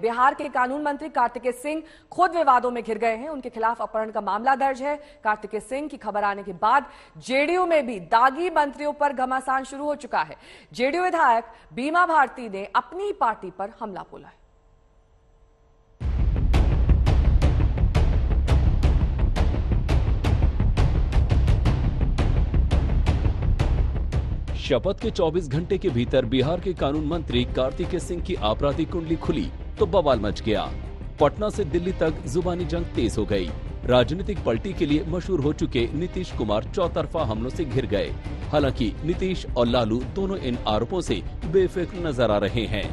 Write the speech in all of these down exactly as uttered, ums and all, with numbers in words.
बिहार के कानून मंत्री कार्तिकेय सिंह खुद विवादों में घिर गए हैं। उनके खिलाफ अपहरण का मामला दर्ज है। कार्तिकेय सिंह की खबर आने के बाद जेडीयू में भी दागी मंत्रियों पर घमासान शुरू हो चुका है। जेडीयू विधायक बीमा भारती ने अपनी पार्टी पर हमला बोला है। शपथ के चौबीस घंटे के भीतर बिहार के कानून मंत्री कार्तिकेय सिंह की आपराधिक कुंडली खुली तो बवाल मच गया। पटना से दिल्ली तक जुबानी जंग तेज हो गई। राजनीतिक पलटी के लिए मशहूर हो चुके नीतीश कुमार चौतरफा हमलों से घिर गए। हालांकि नीतीश और लालू दोनों इन आरोपों से बेफिक्र नजर आ रहे हैं।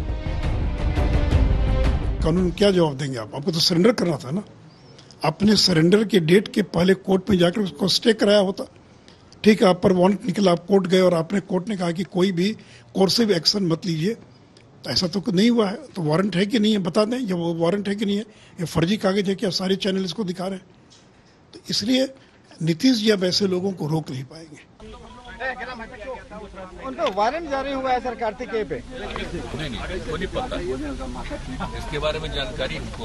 कानून क्या जवाब देंगे आप? आपको तो सरेंडर करना था ना। अपने सरेंडर के डेट के पहले कोर्ट में जाकर उसको स्टे कराया होता। ठीक है, आप पर वारंट निकला, आप कोर्ट गए और आपने कोर्ट ने कहा कि कोई भी कोर्सिव एक्शन मत लीजिए, तो ऐसा तो नहीं हुआ है। तो वारंट है कि नहीं है बता दें, जब वो वारंट है कि नहीं है, ये फर्जी कागज है कि सारे चैनल इसको दिखा रहे हैं। तो इसलिए नीतीश जी अब ऐसे लोगों को रोक नहीं पाएंगे। उनका वारंट जारी हुआ है सर कार्तिकेय पे? नहीं नहीं, वो नहीं पता, इसके बारे में जानकारी हमको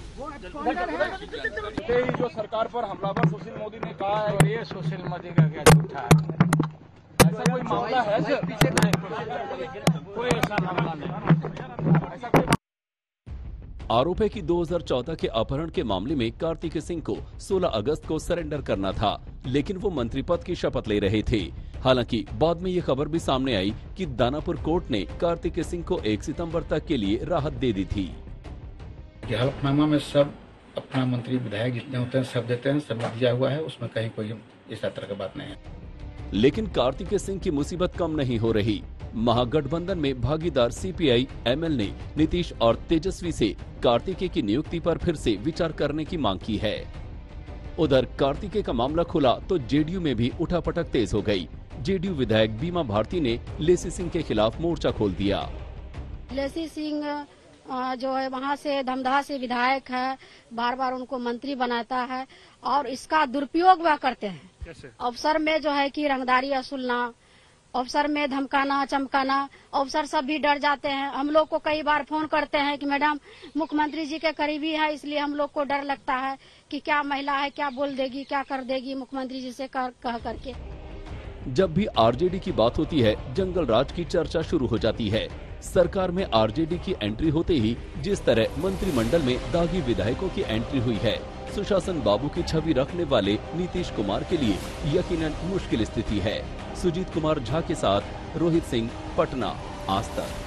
जो सरकार पर हमलावर सुशील मोदी ने कहा है, ये सुशील मोदी का क्या झूठा है? ऐसा कोई मामला है सर? कोई ऐसा मामला नहीं। ऐसा कोई आरोप है कि दो हज़ार चौदह के अपहरण के मामले में कार्तिकेय सिंह को सोलह अगस्त को सरेंडर करना था, लेकिन वो मंत्री पद की शपथ ले रहे थे। हालांकि बाद में ये खबर भी सामने आई कि दानापुर कोर्ट ने कार्तिकेय सिंह को एक सितंबर तक के लिए राहत दे दी थी। हलफनामा में सब अपना मंत्री विधायक जितने होते हैं सब देते हैं, सब दिया हुआ है, उसमें कहीं कोई इस तरह की बात नहीं है। लेकिन कार्तिकेय सिंह की मुसीबत कम नहीं हो रही। महागठबंधन में भागीदार सीपीआई एमएल ने नीतीश और तेजस्वी से कार्तिकेय की नियुक्ति पर फिर से विचार करने की मांग की है। उधर कार्तिकेय का मामला खुला तो जेडीयू में भी उठापटक तेज हो गई। जेडीयू विधायक बीमा भारती ने लेसी सिंह के खिलाफ मोर्चा खोल दिया। लेसी सिंह जो है वहाँ से धमदाहा से विधायक है, बार बार उनको मंत्री बनाता है और इसका दुरुपयोग वह करते हैं। अफसर में जो है कि रंगदारी वसूलना, अफसर में धमकाना चमकाना, अफसर सब भी डर जाते हैं। हम लोग को कई बार फोन करते हैं कि मैडम मुख्यमंत्री जी के करीबी है, इसलिए हम लोग को डर लगता है कि क्या महिला है, क्या बोल देगी, क्या कर देगी मुख्यमंत्री जी से कह, कह करके। जब भी आरजेडी की बात होती है, जंगल राज की चर्चा शुरू हो जाती है। सरकार में आरजेडी की एंट्री होते ही जिस तरह मंत्रिमंडल में दागी विधायकों की एंट्री हुई है, सुशासन बाबू की छवि रखने वाले नीतीश कुमार के लिए यकीनन मुश्किल स्थिति है। सुजीत कुमार झा के साथ रोहित सिंह, पटना, आज तक।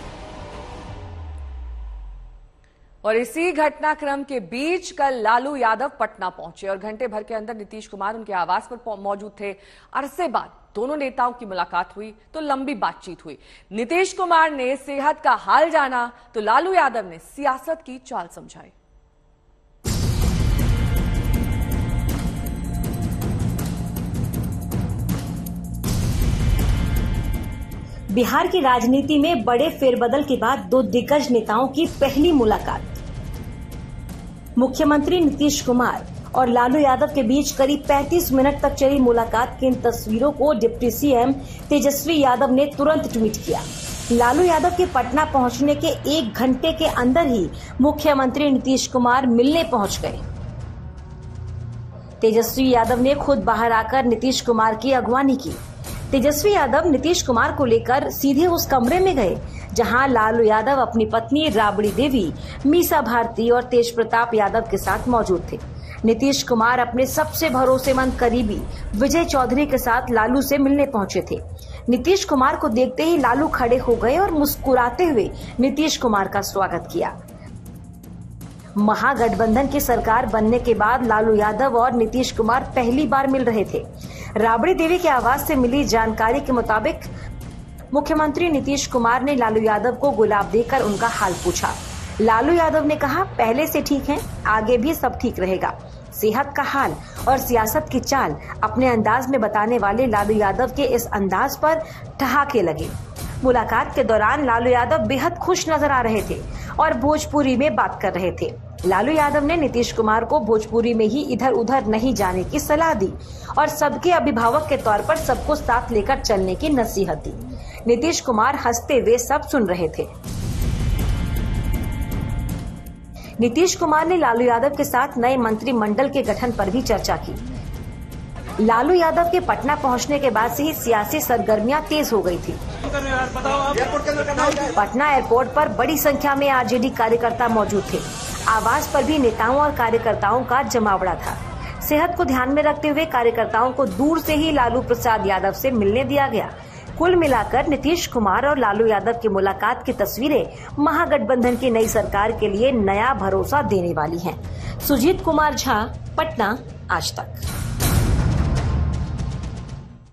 और इसी घटनाक्रम के बीच कल लालू यादव पटना पहुंचे और घंटे भर के अंदर नीतीश कुमार उनके आवास पर मौजूद थे। अरसे बाद दोनों नेताओं की मुलाकात हुई तो लंबी बातचीत हुई। नीतीश कुमार ने सेहत का हाल जाना तो लालू यादव ने सियासत की चाल समझाई। बिहार की राजनीति में बड़े फेरबदल के बाद दो दिग्गज नेताओं की पहली मुलाकात। मुख्यमंत्री नीतीश कुमार और लालू यादव के बीच करीब पैंतीस मिनट तक चली मुलाकात की इन तस्वीरों को डिप्टी सीएम तेजस्वी यादव ने तुरंत ट्वीट किया। लालू यादव के पटना पहुंचने के एक घंटे के अंदर ही मुख्यमंत्री नीतीश कुमार मिलने पहुंच गए। तेजस्वी यादव ने खुद बाहर आकर नीतीश कुमार की अगवानी की। तेजस्वी यादव नीतीश कुमार को लेकर सीधे उस कमरे में गए जहां लालू यादव अपनी पत्नी राबड़ी देवी, मीसा भारती और तेज प्रताप यादव के साथ मौजूद थे। नीतीश कुमार अपने सबसे भरोसेमंद करीबी विजय चौधरी के साथ लालू से मिलने पहुंचे थे। नीतीश कुमार को देखते ही लालू खड़े हो गए और मुस्कुराते हुए नीतीश कुमार का स्वागत किया। महागठबंधन की सरकार बनने के बाद लालू यादव और नीतीश कुमार पहली बार मिल रहे थे। राबड़ी देवी के आवास से मिली जानकारी के मुताबिक मुख्यमंत्री नीतीश कुमार ने लालू यादव को गुलाब देकर उनका हाल पूछा। लालू यादव ने कहा, पहले से ठीक हैं, आगे भी सब ठीक रहेगा। सेहत का हाल और सियासत की चाल अपने अंदाज में बताने वाले लालू यादव के इस अंदाज पर ठहाके लगे। मुलाकात के दौरान लालू यादव बेहद खुश नजर आ रहे थे और भोजपुरी में बात कर रहे थे। लालू यादव ने नीतीश कुमार को भोजपुरी में ही इधर उधर नहीं जाने की सलाह दी और सबके अभिभावक के तौर पर सबको साथ लेकर चलने की नसीहत दी। नीतीश कुमार हंसते हुए सब सुन रहे थे। नीतीश कुमार ने लालू यादव के साथ नए मंत्रिमंडल के गठन पर भी चर्चा की। लालू यादव के पटना पहुंचने के बाद से ही सियासी सरगर्मियां तेज हो गई थी। पटना एयरपोर्ट पर बड़ी संख्या में आरजेडी कार्यकर्ता मौजूद थे। आवास पर भी नेताओं और कार्यकर्ताओं का जमावड़ा था। सेहत को ध्यान में रखते हुए कार्यकर्ताओं को दूर से ही लालू प्रसाद यादव से मिलने दिया गया। कुल मिलाकर नीतीश कुमार और लालू यादव की मुलाकात की तस्वीरें महागठबंधन की नई सरकार के लिए नया भरोसा देने वाली हैं। सुजीत कुमार झा, पटना, आज तक।